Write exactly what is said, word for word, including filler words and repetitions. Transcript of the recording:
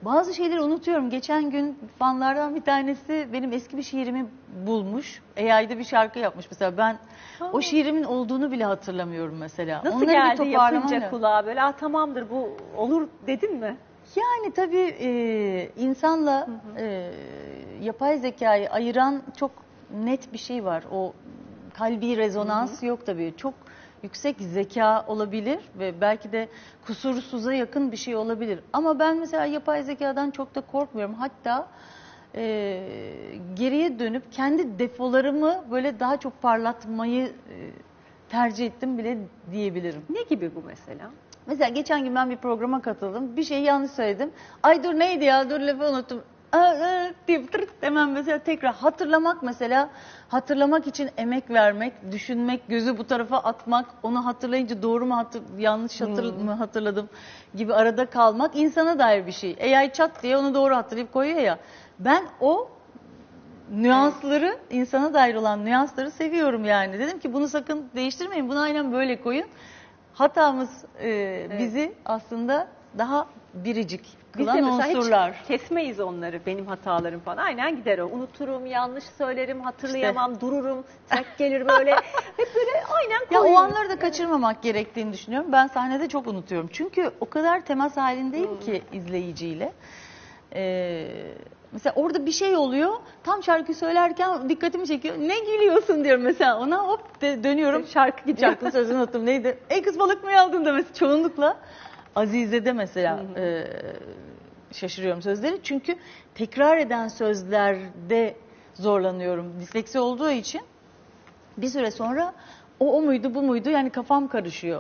bazı şeyleri unutuyorum. Geçen gün fanlardan bir tanesi benim eski bir şiirimi bulmuş. A I'da bir şarkı yapmış mesela. Ben Ha. o şiirimin olduğunu bile hatırlamıyorum mesela. Nasıl Onları geldi bir yapınca toparlamayla. kulağa böyle, ah tamamdır bu olur dedin mi? Yani tabii e, insanla Hı hı. e, yapay zekayı ayıran çok net bir şey var. O kalbi rezonans Hı hı. yok tabii. Çok yüksek zeka olabilir ve belki de kusursuza yakın bir şey olabilir. Ama ben mesela yapay zekadan çok da korkmuyorum. Hatta e, geriye dönüp kendi defolarımı böyle daha çok parlatmayı e, tercih ettim bile diyebilirim. Ne gibi bu mesela? Mesela geçen gün ben bir programa katıldım. Bir şeyi yanlış söyledim. Ay dur neydi ya, dur lafı unuttum. Aa, aa, deyip tırık hemen mesela tekrar hatırlamak, mesela hatırlamak için emek vermek, düşünmek, gözü bu tarafa atmak, onu hatırlayınca doğru mu hatır, yanlış hatır, Hmm. mı hatırladım gibi arada kalmak insana dair bir şey. A I çat diye onu doğru hatırlayıp koyuyor ya. Ben o nüansları, insana dair olan nüansları seviyorum yani. Dedim ki bunu sakın değiştirmeyin, bunu aynen böyle koyun. Hatamız e, Evet. bizi aslında daha biricik Biz de kılan mesela unsurlar. hiç kesmeyiz onları, benim hatalarım falan. Aynen gider o. Unuturum, yanlış söylerim, hatırlayamam, dururum, tek gelir böyle. Hep böyle aynen Ya koyuyorum. o anları da kaçırmamak gerektiğini düşünüyorum. Ben sahnede çok unutuyorum. Çünkü o kadar temas halindeyim Hmm. ki izleyiciyle. Ee, mesela orada bir şey oluyor. Tam şarkı söylerken dikkatimi çekiyor. Ne gülüyorsun diyorum mesela ona. Hop de dönüyorum. Şarkı gidiyor. Şarkının sözünü unuttum. Neydi? Ey kız balık mı yaldın demesi çoğunlukla. Azize'de mesela Hı hı. e, şaşırıyorum sözleri. Çünkü tekrar eden sözlerde zorlanıyorum. Disleksi olduğu için bir süre sonra o o muydu bu muydu yani kafam karışıyor.